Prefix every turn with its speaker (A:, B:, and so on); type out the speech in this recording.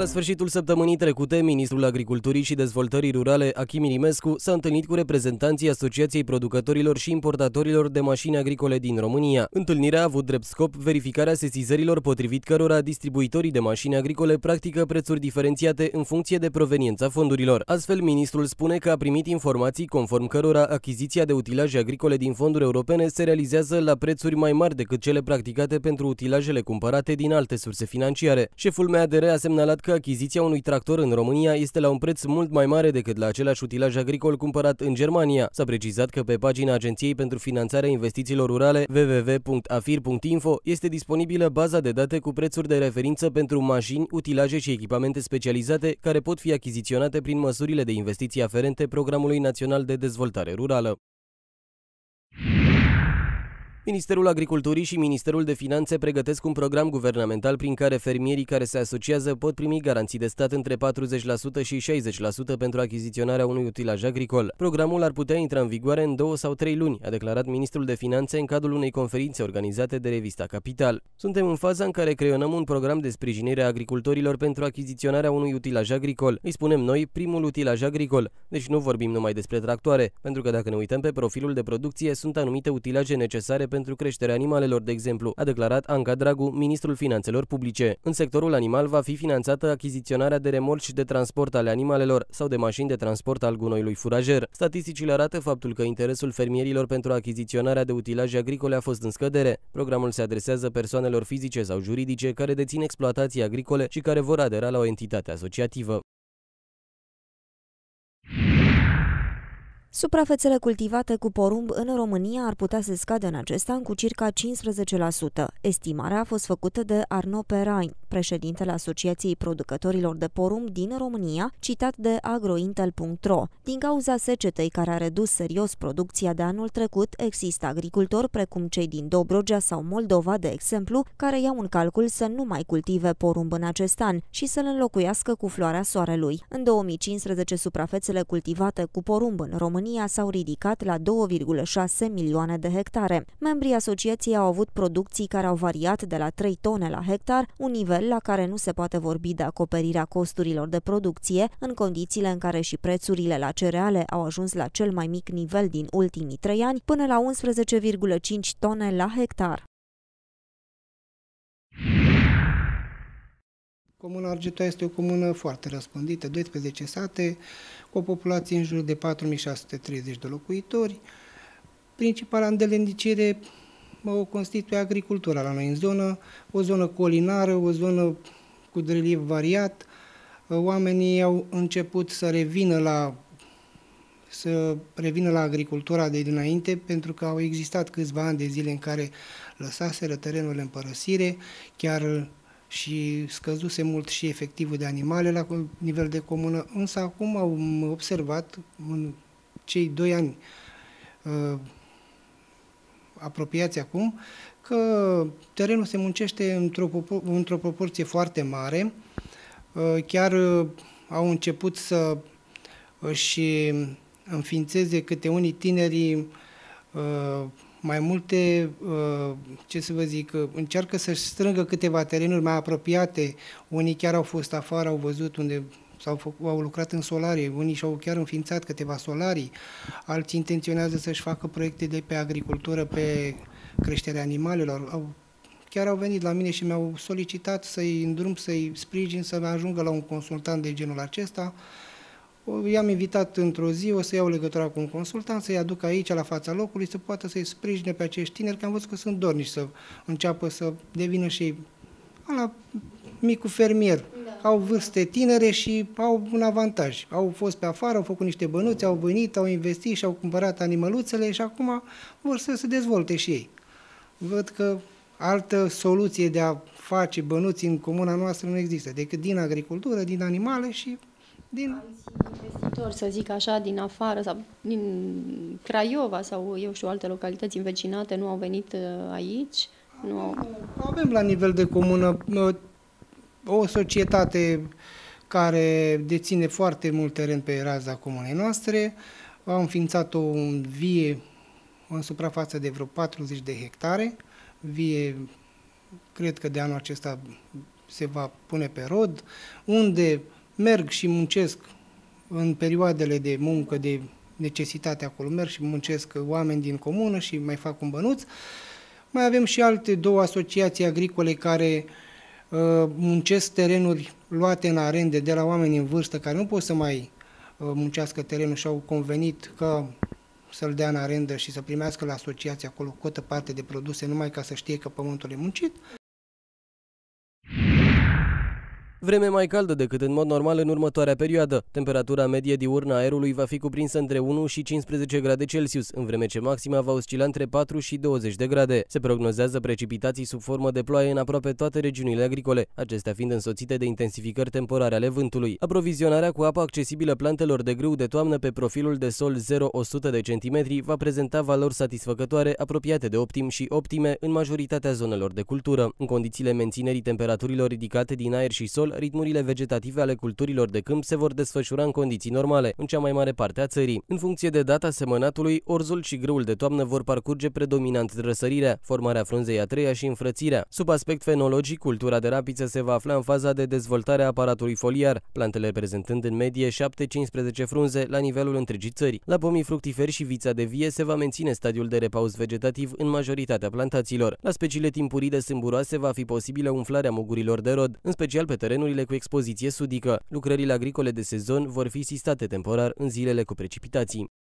A: La sfârșitul săptămânii trecute, ministrul Agriculturii și Dezvoltării Rurale, Achim Irimescu, s-a întâlnit cu reprezentanții Asociației Producătorilor și Importatorilor de Mașini Agricole din România. Întâlnirea a avut drept scop verificarea sesizărilor potrivit cărora distribuitorii de mașini agricole practică prețuri diferențiate în funcție de proveniența fondurilor. Astfel, ministrul spune că a primit informații conform cărora achiziția de utilaje agricole din fonduri europene se realizează la prețuri mai mari decât cele practicate pentru utilajele cumpărate din alte surse financiare. Șeful MADR a semnalat că achiziția unui tractor în România este la un preț mult mai mare decât la același utilaj agricol cumpărat în Germania. S-a precizat că pe pagina Agenției pentru Finanțarea Investițiilor Rurale www.afir.info este disponibilă baza de date cu prețuri de referință pentru mașini, utilaje și echipamente specializate care pot fi achiziționate prin măsurile de investiții aferente Programului Național de Dezvoltare Rurală. Ministerul Agriculturii și Ministerul de Finanțe pregătesc un program guvernamental prin care fermierii care se asociază pot primi garanții de stat între 40% și 60% pentru achiziționarea unui utilaj agricol. Programul ar putea intra în vigoare în 2 sau 3 luni, a declarat ministrul de Finanțe în cadrul unei conferințe organizate de revista Capital. Suntem în faza în care creionăm un program de sprijinire a agricultorilor pentru achiziționarea unui utilaj agricol. Îi spunem noi primul utilaj agricol, deci nu vorbim numai despre tractoare, pentru că dacă ne uităm pe profilul de producție, sunt anumite utilaje necesare pentru creșterea animalelor, de exemplu, a declarat Anca Dragu, ministrul Finanțelor Publice. În sectorul animal va fi finanțată achiziționarea de remorci de transport ale animalelor sau de mașini de transport al gunoiului furajer. Statisticile arată faptul că interesul fermierilor pentru achiziționarea de utilaje agricole a fost în scădere. Programul se adresează persoanelor fizice sau juridice care dețin exploatații agricole și care vor adera la o entitate asociativă.
B: Suprafețele cultivate cu porumb în România ar putea să scadă în acest an cu circa 15%. Estimarea a fost făcută de Arnaud Perrain, președintele Asociației Producătorilor de Porumb din România, citat de agrointel.ro. Din cauza secetei care a redus serios producția de anul trecut, există agricultori precum cei din Dobrogea sau Moldova, de exemplu, care iau în calcul să nu mai cultive porumb în acest an și să-l înlocuiască cu floarea soarelui. În 2015, suprafețele cultivate cu porumb în România s-au ridicat la 2,6 milioane de hectare. Membrii asociației au avut producții care au variat de la 3 tone la hectar, un nivel la care nu se poate vorbi de acoperirea costurilor de producție, în condițiile în care și prețurile la cereale au ajuns la cel mai mic nivel din ultimii 3 ani, până la 11,5 tone la hectar.
C: Comuna Argetua este o comună foarte răspândită, 12 sate, cu o populație în jur de 4630 de locuitori. Principala îndeletnicire o constituie agricultura la noi în zonă, o zonă colinară, o zonă cu relief variat. Oamenii au început să revină la agricultura de dinainte, pentru că au existat câțiva ani de zile în care lăsaseră terenurile în părăsire, chiar și scăzuse mult și efectivul de animale la nivel de comună, însă acum au observat în cei 2 ani apropiați acum că terenul se muncește într-o proporție foarte mare, chiar au început să își înființeze câte unii tineri mai multe, ce să vă zic, încearcă să-și strângă câteva terenuri mai apropiate. Unii chiar au fost afară, au văzut unde au lucrat în solarii, unii și-au chiar înființat câteva solarii, alții intenționează să-și facă proiecte de pe agricultură, pe creșterea animalelor. Chiar au venit la mine și mi-au solicitat să-i îndrum, să-i sprijin, să ajungă la un consultant de genul acesta. I-am invitat într-o zi, o să iau legătura cu un consultant, să-i aduc aici, la fața locului, să poată să-i sprijine pe acești tineri, că am văzut că sunt dornici să înceapă să devină și ei la micul fermier. Da. Au vârste tinere și au un avantaj. Au fost pe afară, au făcut niște bănuți, au venit, au investit și au cumpărat animăluțele și acum vor să se dezvolte și ei. Văd că altă soluție de a face bănuți în comuna noastră nu există, decât din agricultură, din animale și din
D: investitori, să zic așa, din afară sau din Craiova sau eu știu alte localități învecinate nu au venit aici?
C: Avem la nivel de comună o societate care deține foarte mult teren pe raza comunei noastre. Au înființat o vie în suprafață de vreo 40 de hectare. Vie, cred că de anul acesta se va pune pe rod, unde merg și muncesc în perioadele de muncă, de necesitate acolo, merg și muncesc oameni din comună și mai fac un bănuț. Mai avem și alte două asociații agricole care muncesc terenuri luate în arende de la oameni în vârstă care nu pot să mai muncească terenul și au convenit că să-l dea în arendă și să primească la asociație acolo o cotă parte de produse numai ca să știe că pământul e muncit.
A: Vreme mai caldă decât în mod normal în următoarea perioadă. Temperatura medie diurnă a aerului va fi cuprinsă între 1 și 15 grade Celsius, în vreme ce maxima va oscila între 4 și 20 de grade. Se prognozează precipitații sub formă de ploaie în aproape toate regiunile agricole, acestea fiind însoțite de intensificări temporare ale vântului. Aprovizionarea cu apă accesibilă plantelor de grâu de toamnă pe profilul de sol 0-100 de centimetri va prezenta valori satisfăcătoare, apropiate de optim și optime în majoritatea zonelor de cultură. În condițiile menținerii temperaturilor ridicate din aer și sol, ritmurile vegetative ale culturilor de câmp se vor desfășura în condiții normale, în cea mai mare parte a țării. În funcție de data semănatului, orzul și grâul de toamnă vor parcurge predominant răsărirea, formarea frunzei a treia și înfrățirea. Sub aspect fenologic, cultura de rapiță se va afla în faza de dezvoltare a aparatului foliar, plantele prezentând în medie 7-15 frunze la nivelul întregii țări. La pomii fructiferi și vița de vie se va menține stadiul de repaus vegetativ în majoritatea plantațiilor. La speciile timpurii de sâmburoase va fi posibilă umflarea mugurilor de rod, în special pe terenurile cu expoziție sudică. Lucrările agricole de sezon vor fi sistate temporar în zilele cu precipitații.